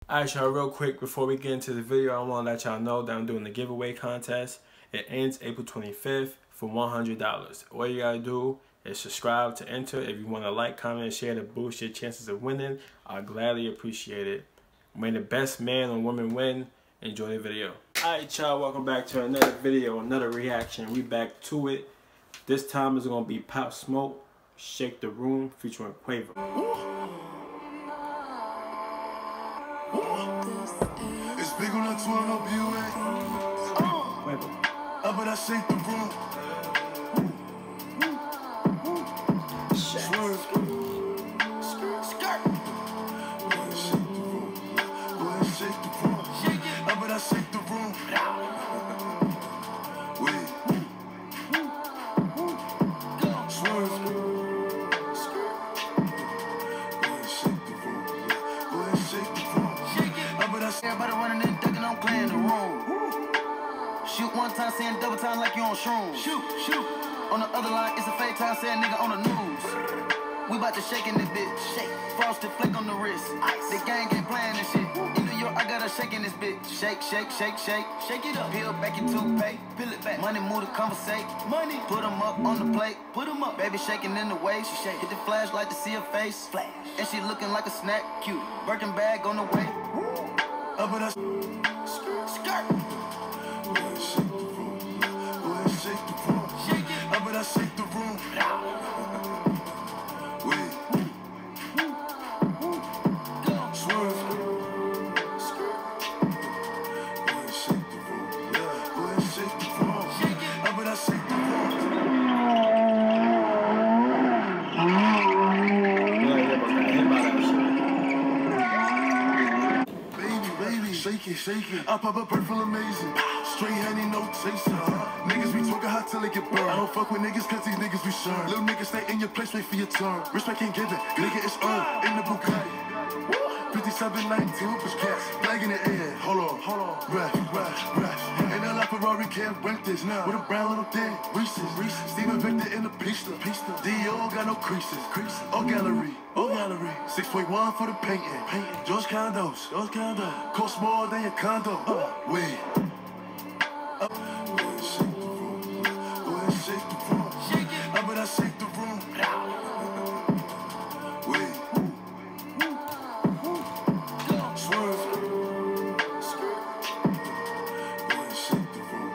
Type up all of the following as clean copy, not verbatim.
Alright y'all, real quick before we get into the video, I want to let y'all know that I'm doing the giveaway contest. It ends April 25th for $100. All you gotta do is subscribe to enter. If you want to like, comment, and share to boost your chances of winning, I'll gladly appreciate it. May the best man or woman win. Enjoy the video. Alright y'all, welcome back to another video, another reaction. We back to it. This time it's gonna be Pop Smoke, Shake the Room featuring Quavo. It's big on the 12 up you but I shake the room. Swerve. Skirt. Go ahead, shake the room. Go ahead, shake the room. But I shake the room. Wait. Swerve. Go ahead, shake the room. Go ahead, shake the room. But I shake. Everybody running and ducking, I'm playing the room. Shoot one time, saying double time like you on shrooms. Shoot. On the other line, it's a fake time, saying nigga on the news. We bout to shake in this bitch. Shake. Frosted flake on the wrist. Ice. The gang ain't playing this shit. In New York, I got a shake in this bitch. Shake. Shake it up. Peel back your toothpaste. Peel it back. Money move to conversate. Money. Put them up on the plate. Put them up. Baby shaking in the way. She shake. Hit the flashlight to see her face. Flash. And she looking like a snack. Cute. Birkin bag on the way. But I skirt. Shake the room. But I shake the room. Wait. Swerve. Go ahead, shake the room. Go ahead, shake the room. But I shake the room. Baby, shake it. I pop a purple amazing. Straight honey, no chaser. Niggas be talking hot till they get burned. I don't fuck with niggas cause these niggas be sure. Little niggas stay in your place, wait for your turn. Respect can't give it, nigga it's earned. In the Bugatti 5719 with push cats. Flag in the air, hold on. Ref. And a la Ferrari can't rent this. With a brown little thing, Reese's. Steven Victor in the pista. Dior got no creases. All gallery. 6.1 for the painting. George Condos. Cost more than your condo. Wait. Go ahead, shake the room. But I shake the room. Wait. Swerve. Go ahead, shake the room.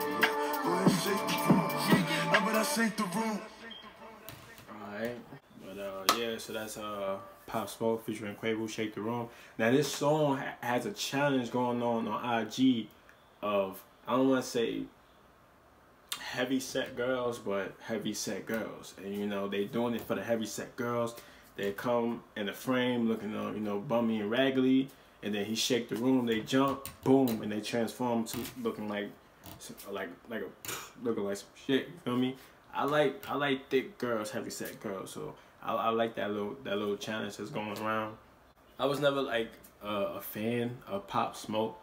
But I shake the room. Alright, but yeah, so that's Pop Smoke featuring Quavo, Shake the Room. Now this song has a challenge going on IG of, I don't want to say heavy set girls, but heavy set girls. And you know, they doing it for the heavy set girls. They come in the frame looking you know, bummy and raggedy, and then he shake the room, they jump, boom, and they transform to looking like looking like some shit, you feel me? I like thick girls, heavy set girls, so I like that little challenge that's going around. I was never like a fan of Pop Smoke.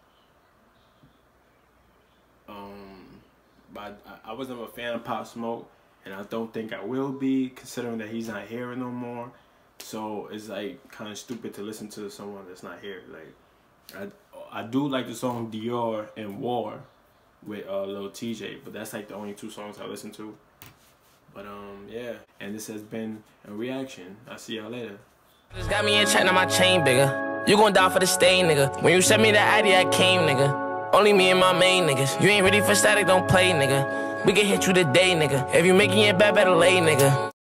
But I was never a fan of Pop Smoke, and I don't think I will be, considering that he's not here no more. So it's like kind of stupid to listen to someone that's not here. Like I do like the song Dior and War with Lil TJ, but that's like the only two songs I listen to. But yeah, and this has been a reaction. I'll see y'all later. Just got me in chatting on my chain bigger. You gon' die for the stay, nigga. When you sent me that ID, I came, nigga. Only me and my main niggas. You ain't ready for static, don't play, nigga. We can hit you today, nigga. If you making it bad, better lay, nigga.